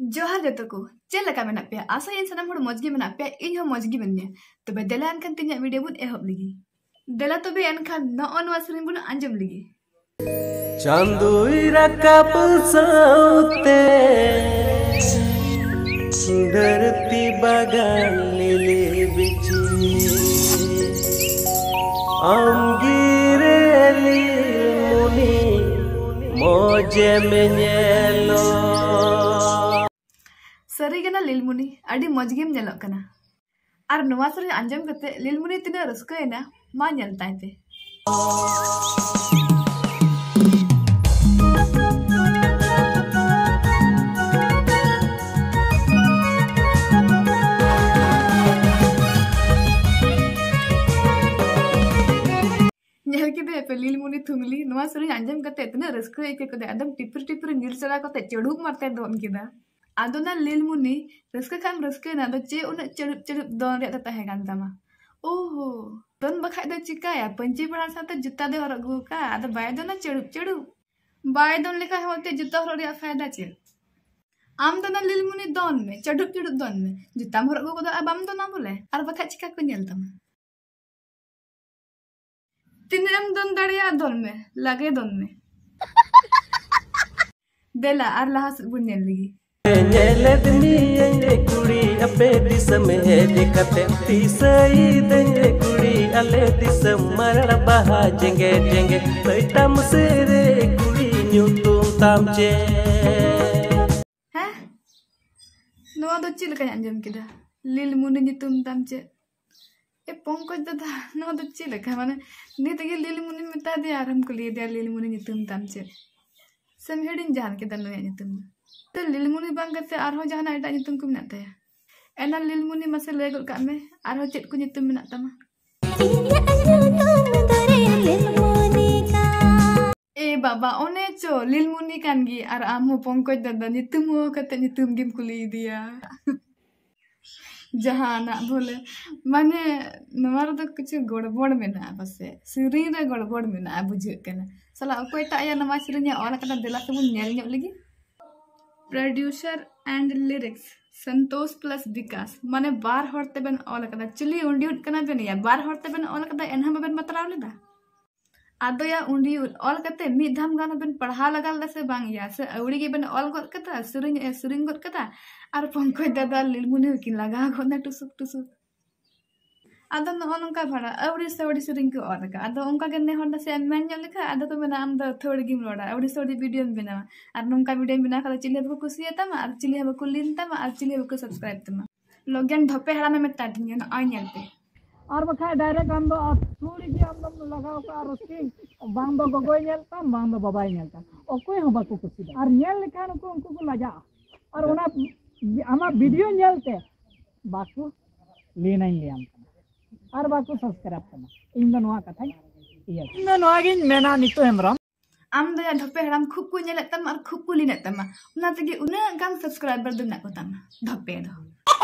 जोहार जतो को चेल लगा मेना पे आशा इन सनम हड़ मजगी मेना पे इन हो मजगी बन्ने तबे देला अनखान तिन्या वीडियो बुन एहब लगी देला तबे अनखान नॉन वासरिन बुन अंजम लगी चांदोई रकाब साउते धरती बागान लीली बिची अंगिरेली मुनी मोजे मेnyelo सरीगना लीलमुनी अड़ी मजगीम नेलोक कना आर नवा सरी अंजम कते लीलमुनी तिना रस्कयना मा नेलताय पे नेल किदे पे लीलमुनी थुंगली नवा सरी अंजम कते तिना रस्कय के कदे एकदम टिपर टिपर नीर चला कते चढ़ुक मारते दोन किदा आदोना लीलमुनी रस्का खाम रस्के ना दो चे उन चढ़ुप चढ़ुप दोन रे तहे कान तमा ओहो दोन बखाय दो चिकाया पंची पड़ा साथे जुत्ता दे हरग का आदो बाय दोना चढ़ुप चढ़ुप बाय दोन लिखा होते जुत्ता हरग रे फायदा चे आम दोना लीलमुनी दोन में चढ़ुप चढ़ुप दोन में जुत्ता हरग को दो आबाम दोना बोले आर बखाय चिका को नेल तमा तिनेम दोन दाड़िया दोन में लगे दोन में देला आर लहास बुन नेल लगी Nyeledni ye kuri ape disam he dekate tisai denye kuri ale disam marala baha jenge jenge leitam sere kuri nyutum tamje ha noa do chil kan anjam kida लीलमुनी nyutum tamje ए पंकज दादा noa do chil ka mane ni tege लीलमुनी meta dia aram ko liye dia लीलमुनी nyutum tamje sem hedin jahan ke dan nyutum तो लीलमुनी बांग करते आरो जहाना एटा nyutum को मेना तया एना लीलमुनी मसे ले गल का में आरो चेत को nyutum मेना तमा ए बाबा ओने चो लीलमुनी कान गी आर आमो पंकज दादा nyutum हो कते nyutum गिम कुली दिया जहाना बोले माने नवार तो कुछ गड़बड़ मेना बसे सिरी रे गड़बड़ मेना बुझे कना सला अकोयटा या नवा सिरिnya ओला कटा देला सबुन नेल ᱧᱚᱜ लगी producer and lyrics Santosh plus Vikas माने बार हरते बन ऑल कदा चली उंडी कना बेन या बार हरते बन ऑल कदा एनहा बन मतराव लेदा आदो या उंडी ऑल कते मी धाम गाना बन पढ़ा लगाल से बांग या से औड़ी के बन ऑल गत कता सुरिंग गत कता आर पंकज दादा लीलमुनी की लगा खना टुसुक टुसुक आदो नोनका भाड़ा औड़ी सौड़ी सुरिंग को ऑल का आदो उनका गन्ने होंडा से मेन जो लिखा आदो को मेना आम द थोड़ी गिम रोड़ा औड़ी सौड़ी वीडियो में बना आर नोनका वीडियो में बना कला चिल्ले बको कुसिया तमा आर चिल्ले बको लिन तमा आर चिल्ले बको सब्सक्राइब तमा लोगन धपे हड़ा में ताटिन न आय नेल पे और बखाय डायरेक्ट हम दो थोड़ी जी हम दो लगाओ का रोस्टिंग बांग दो गगोय नेलता बांग दो बाबाय नेलता ओकोय हो बाको कुसी और नेल लेखान को उनको को लजा और ओना आमा वीडियो नेलते बाको लेना ही लियाम और बाको सब्सक्राइब करना इन दो नवा कथा इया इन दो नवा गिन मेना नितो हेमरम आम दो या धपे हड़ाम खूब को नेल तमा आर खूब को लिन तमा उना तगे उना गान सब्सक्राइबर दना को तमा धपे दो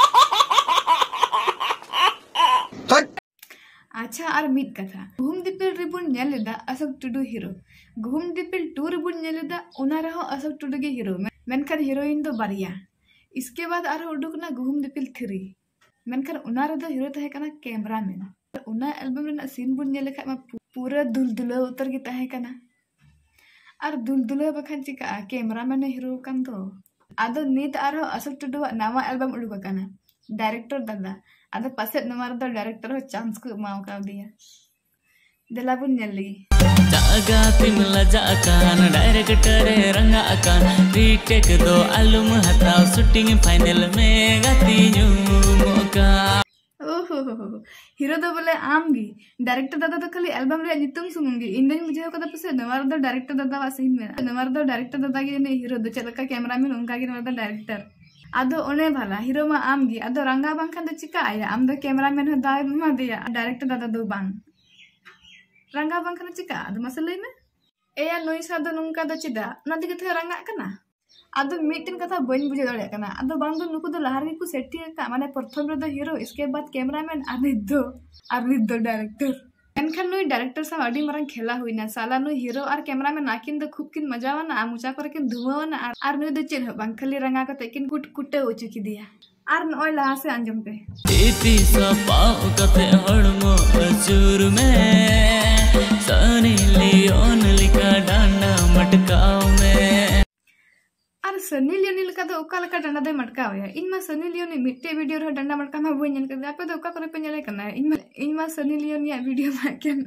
अच्छा आर मित कथा घूम दिपिल रिबुन नेलेदा अशोक टुडू हीरो घूम दिपिल 2 रिबुन नेलेदा उना रहो अशोक टुडू के हीरो मेनखान हीरोइन दो बारिया इसके बाद आर उडुकना घूम दिपिल 3 मेनखान उना रे दो हीरो तहे कना कैमरामैन उना एल्बम रेना सीन बुन नेले खा पूरा दुलदुला उतर के तहे कना आर दुलदुला बखान चिका कैमरामैन हीरो कान तो आदो नीत आरो अशोक टुडू नवा एल्बम उडुक कना डायरेक्टर दादा आदो पासे नमार दो डायरेक्टर हो चांस को माव का दिया देला बुन नेली जागा तिमला जाकान डायरेक्टर रंगा अकान रीटेक दो आलूम हटाओ शूटिंग फाइनल में गाती मौका ओहो हीरो दो बोले आमगी डायरेक्टर दादा तो खाली एल्बम रे नितुम सुमुंगी इंदन मुझे कदा पसे नवार दो डायरेक्टर दादा वासिन में नवार दो डायरेक्टर दादा के ने हीरो दो चलका कैमरामैन उनका के नवार दो डायरेक्टर आदो ओने भला हीरो मा आमगी आदो रंगा बांखान दो चिका आया आम दो कैमरामैन हो दाय मा दिया डायरेक्टर दादा दो बांग रंगा बांखान चिका आदो मसले में एया नोई सादो नुंका दो चिदा ना दिगे थे रंगा कना आदो मीटिन कथा बन बुझे दड़े कना आदो बांग दो नुको दो लहार को सेटिंग का माने प्रथम रे दो हीरो इसके बाद कैमरामैन आर दो डायरेक्टर एनखान नुई डायरेक्टर सा अडी मारंग खेला हुईना साला नुई हीरो और कैमरामैन नाकिन दो खूब किन मजावाना मुचा करे किन धुआवाना और नुई दो चेन बांग खाली रंगा कते किन कुटे हो चुकी दिया और नॉय लहा से अंजम पे टीपी सा पाओ कते हड़मो अचूर में सनी लियोन लिखा डांडा मटकाओ में और सनी लियोनी लका दो ओका लका डांडा दे मटकाओ या इनमा सनी लियोनी मिट्टे वीडियो रे डांडा मटका मा बोई नेल कर आपे दो ओका करे पे नेले करना इनमा सनी लियोनी या वीडियो मा केन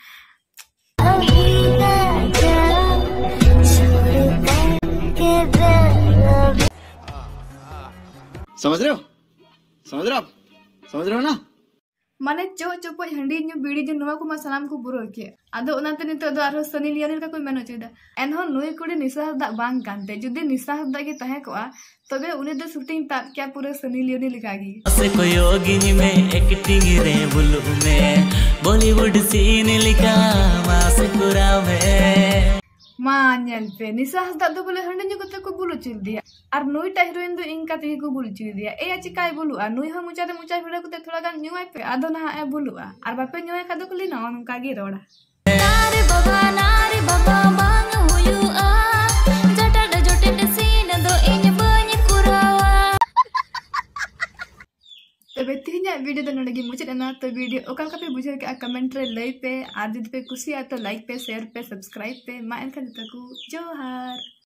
समझ रहे हो समझ रहे हो आप समझ रहे हो ना माने चो चोपो हंडी न्यू बीड़ी जो नुवा को मा सलाम को बुरो के आदो ओनाते नितो दो आरो सनी लियोनी का कोई मेनो चेदा एनहो नुई कुड़ी निसा दा बांग कांते जुदी निसा दा के तहे को तबे उने दो शूटिंग ता क्या पूरे सनी लियोनी लिखागी से कोई योगिनी में एक्टिंग रे बुलु में बॉलीवुड सीन लिखा मास कुरा में मान्यल पे निसा हसदा दो बोले हंडे जो कते को बुलु चल दिया और नुई टा हीरोइन दो इनका ते को बुलु चल दिया ए आची काय बुलु आ नुई हम मुचा भिड़ा को थोड़ा गान न्यूआई पे आदो ना ए बुलु और बापे न्यूआई का दो को लेना उनका गे रोड़ा नारे बाबा बांग हुयु आ जटा जोटे सीन दो इन बनी कुरावा तो बेतिया वीडियो तो नोडगी मुझे ना तो वीडियो ओकल का पे बुझे के कमेंट रे लई पे आदित पे कुसी आ तो लाइक पे शेयर पे सब्सक्राइब पे मा एनका जता को जोहार।